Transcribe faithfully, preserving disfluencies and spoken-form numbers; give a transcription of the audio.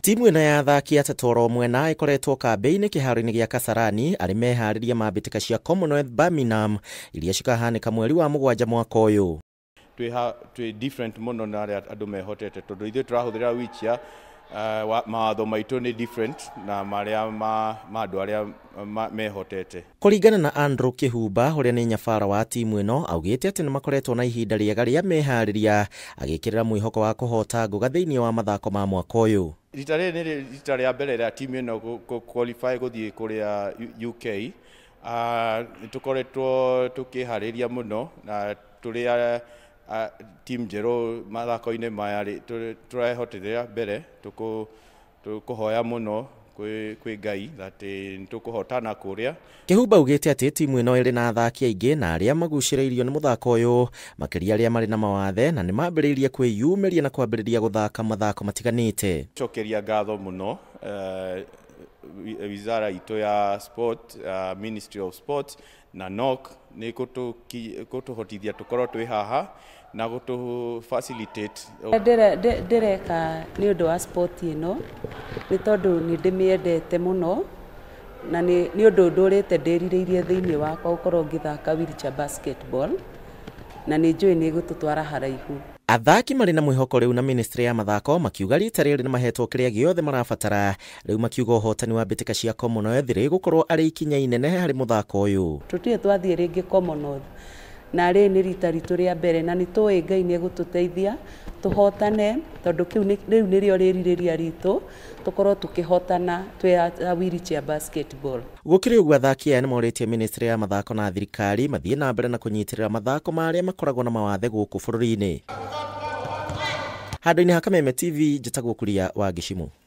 Timu ĩno ya athaki atatũ oro mwena ĩkoretwo kambĩ-inĩ kihaaro-ini gĩa Kasarani arĩ mehariria ma mbĩtĩka cia Commonwealth Birmingham iria cikahanĩka mweri wa mugwaja mwaka ũyũ. Twĩ different mũno na arĩa andũ mehotete tondũ ithuĩ tũrahũthĩra wheelchair, mawatho maitũ nĩ different na marĩa ma andũ arĩa mehotete. Kũringana na Andrew Kihumba ũrĩa nĩ nyabara wa timu ĩno, augĩte atĩ nĩ makoretwo na ihinda rĩega rĩa mehariria agĩkĩrĩra mwihoko wa kũhota ngũga thĩinĩ wa mathako ma mwaka ũyũ. Rita rĩrĩ nĩ rita rĩa mbere rĩa timu ĩno qualify gũthiĩ kũrĩa U K. Tũkoretwo tũkĩharĩria mũno na tũrĩa team njerũ mathako-inĩ maya tũrehotithia mbere tũkũhoya mũno kwĩ Ngai atĩ tũkũhotana kũrĩa. Kihumba augĩte atĩ timu ĩno ĩrĩ na athaki aingĩ na arĩa magucĩrĩirio nĩ mũthako ũyũ makĩria arĩa marĩ na mawathe na nĩ mambĩrĩirie kwĩyumĩria na kwambĩrĩria gũthaka mathako matiganĩte. Cokeria ngatho mũno wizara itũ ya sport, Ministry of Sport na N O C nĩ gũtũhotithia tũkorwo twĩ haha na gũtũ facilitate. Ndĩreka nĩ ũndũ wa sport ĩno nĩ tondũ nĩ ndĩmĩendete mũno na nĩ ũndũ ndũrĩte ndĩrirĩirie thĩinĩ wakwa gũkorwo ngĩthaka wheelchair basketball na nĩ njũĩ nĩ gũtũtwara haraihu. Athaki marĩ na mwihoko rĩu na ministry ya mathako makiuga rita rĩrĩ nĩ mahetwo kĩrĩa gĩothe marabatara, rĩu makiuga ũhotani wa mbĩtĩka cia Commonwealth rĩgũkorwo arĩ ikinya inene harĩ mũthako ũyũ. Tũtirĩ twathiĩ rĩngĩ Commonwealth na rĩ nĩ rita ritũ rĩa mbere na nĩ tũĩ Ngai nĩ gũtũteithia tũhotane tondũ kĩu rĩu nĩrĩo rĩrirĩria ritũ tũkorwo tũkĩhotana twĩ wheelchair basketball. Gũkĩrĩ ũguo athaki aya nĩ morĩtie ministry ya mathako na thirikari mathiĩ na mbere na kũnyitĩrĩra mathako marĩa makoragwo na mawathe gũkũ bũrũri-inĩ. Handũ-inĩ ha Kameme T V njĩtagwo Kuria wa Gĩcimu.